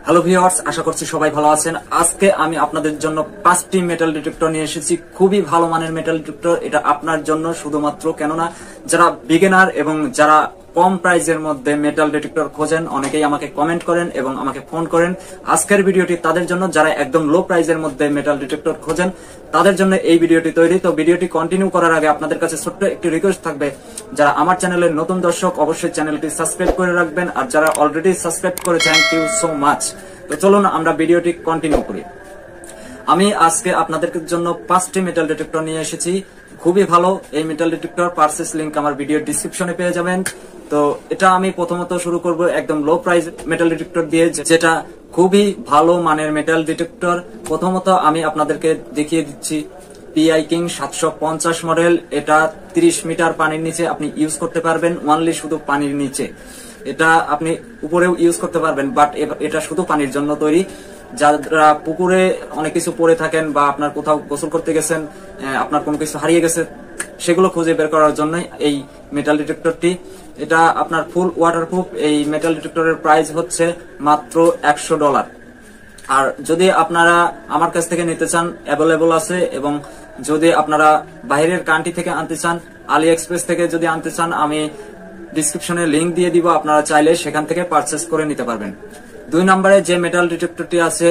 Hello viewers, আশা করছি সবাই ভালো আছেন। আজকে আমি আপনাদের জন্য 5টি মেটাল ডিটেক্টর নিয়ে এসেছি। খুবই ভালো মানের মেটাল ডিটেক্টর। এটা আপনার জন্য শুধুমাত্র, কেননা যারা বিগিনার এবং যারা কম প্রাইজের মধ্যে মেটাল ডিটেক্টর খোঁজেন, অনেকেই আমাকে কমেন্ট করেন এবং আমাকে ফোন করেন। আজকের ভিডিওটি তাদের জন্য, যারা একদম লো প্রাইজের মধ্যে মেটাল ডিটেক্টর খোঁজেন তাদের জন্য এই ভিডিওটি তৈরি। তো ভিডিওটি কন্টিনিউ করার আগে আপনাদের কাছে ছোট্ট একটি রিকোয়েস্ট থাকবে, যারা আমার চ্যানেলের নতুন দর্শক অবশ্যই চ্যানেলটি সাবস্ক্রাইব করে রাখবেন, আর যারা অলরেডি সাবস্ক্রাইব করে থ্যাংক ইউ সো মাচ। তো চলুন আমরা ভিডিওটি কন্টিনিউ করি। আমি আজকে আপনাদের জন্য 5টি মেটাল ডিটেক্টর নিয়ে এসেছি। খুবই ভালো এই মেটাল ডিটেক্টর। পারচেস লিংক আমার ভিডিও ডেসক্রিপশনে পেয়ে যাবেন। তো এটা আমি প্রথমত শুরু করব একদম লো প্রাইস মেটাল ডিটেক্টর দিয়ে, যেটা খুবই ভালো মানের মেটাল ডিটেক্টর। প্রথমত আমি আপনাদেরকে দেখিয়ে দিচ্ছি পিআই কিং 750 মডেল। এটা 30 মিটার পানির নিচে আপনি ইউজ করতে পারবেন, ওনলি শুধু পানির নিচে। এটা আপনি উপরেও ইউজ করতে পারবেন, বাট এটা শুধু পানির জন্য তৈরি। যারা পুকুরে অনেক কিছু পড়ে থাকেন বা আপনার কোথাও গোসল করতে গেছেন, আপনার কোনো কিছু হারিয়ে গেছে, সেগুলো খুঁজে বের করার জন্য এই মেটাল ডিটেক্টরটি। এটা আপনার ফুল ওয়াটারপ্রুফ। এই মেটাল ডিটেক্টরের প্রাইস হচ্ছে মাত্র $100। আর যদি আপনারা আমার কাছ থেকে নিতে চান, অ্যাভেলেবল আছে। এবং যদি আপনারা বাইরের কান্ট্রি থেকে আনতে চান, আলি এক্সপ্রেস থেকে যদি আনতে চান, আমি ডিসক্রিপশনে লিংক দিয়ে দিব, আপনারা চাইলে সেখান থেকে পারচেস করে নিতে পারবেন। 2 নম্বরে যে মেটাল ডিটেক্টরটি আছে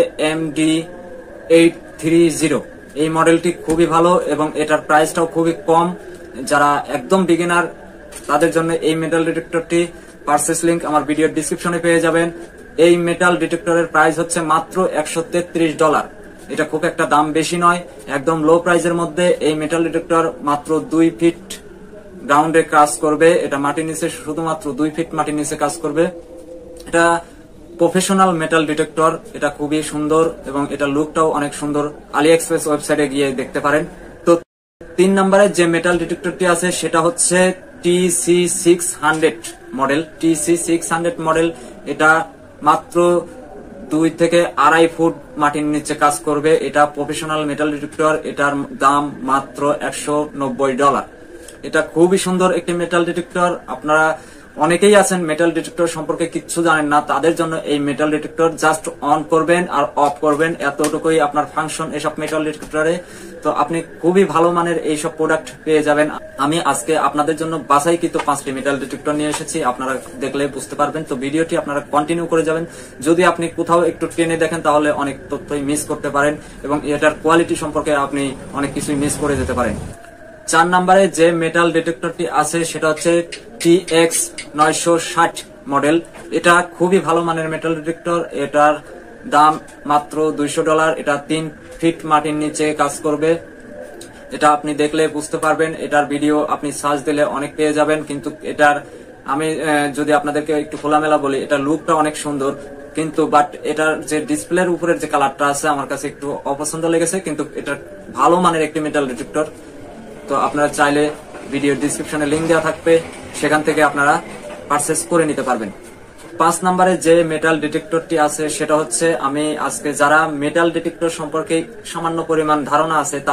MD830, এই মডেলটি খুবই ভালো এবং এটার প্রাইসটাও খুবই কম। যারা একদম বিগিনার তাদের জন্য এই মেটাল ডিটেক্টরটি। পারচেস লিংক আমার ভিডিওর ডিসক্রিপশনে পেয়ে যাবেন। এই মেটাল ডিটেক্টরের প্রাইস হচ্ছে মাত্র $133। এটা খুব একটা দাম বেশি নয়, একদম লো প্রাইসের মধ্যে। এই মেটাল ডিটেক্টর মাত্র 2 ফিট গ্রাউন্ডে কাজ করবে। এটা মাটির নিচে, শুধুমাত্র 2 ফিট মাটির নিচে কাজ করবে। এটা প্রফেশনাল মেটাল ডিটেক্টর। এটা খুবই সুন্দর এবং এটা লুকটাও অনেক সুন্দর। আলি এক্সপ্রেস ওয়েবসাইটে গিয়ে দেখতে পারেন। তো 3 নম্বরে যে মেটাল ডিটেক্টরটি আছে সেটা হচ্ছে TC600 মডেল। TC600 model. এটা মাত্র 2 থেকে 2.5 ফুট মাটির নিচে কাজ করবে। এটা প্রফেশনাল মেটাল ডিটেক্টর। এটার দাম মাত্র $190। এটা খুবই সুন্দর একটি মেটাল ডিটেক্টর। আপনারা অনেকেই আছেন মেটাল ডিটেক্টর সম্পর্কে কিচ্ছু জানেন না, তাদের জন্য এই মেটাল ডিটেক্টর জাস্ট অন করবেন আর অফ করবেন, এতটুকুই আপনার ফাংশন এসব মেটাল ডিটেক্টরে। তো আপনি খুবই ভালো মানের এইসব প্রোডাক্ট পেয়ে যাবেন। আমি আজকে আপনাদের জন্য বাছাইকৃত 5টি মেটাল ডিটেক্টর নিয়ে এসেছি, আপনারা দেখলে বুঝতে পারবেন। তো ভিডিওটি আপনারা কন্টিনিউ করে যাবেন। যদি আপনি কোথাও একটু টেনে দেখেন তাহলে অনেক তথ্যই মিস করতে পারেন এবং এটার কোয়ালিটি সম্পর্কে আপনি অনেক কিছুই মিস করে যেতে পারেন। 4 নম্বরে যে মেটাল ডিটেক্টরটি আছে সেটা হচ্ছে TX960 মডেল। এটা খুবই ভালো মানের মেটাল ডিটেক্টর। এটার দাম মাত্র $200। এটা 3 ফিট মাটির নিচে কাজ করবে। এটা আপনি দেখলে বুঝতে পারবেন। এটার ভিডিও আপনি সার্চ দিলে অনেক পেয়ে যাবেন। কিন্তু এটার আমি যদি আপনাদেরকে একটু খোলামেলা বলি, এটা লুকটা অনেক সুন্দর, কিন্তু বাট এটার যে ডিসপ্লের উপরের যে কালারটা আছে আমার কাছে একটু অপছন্দ লেগেছে। কিন্তু এটা ভালো মানের একটি মেটাল ডিটেক্টর। তো আপনারা চাইলে ভিডিওর ডিসক্রিপশনে লিংক দেওয়া থাকবে, সেখান থেকে আপনারা পারচেস করে নিতে পারবেন। 5 নম্বরে যে মেটাল ডিটেক্টরটি আছে সেটা হচ্ছে, আমি আজকে যারা মেটাল ডিটেক্টর সম্পর্কে সামান্য পরিমাণ ধারণা আছে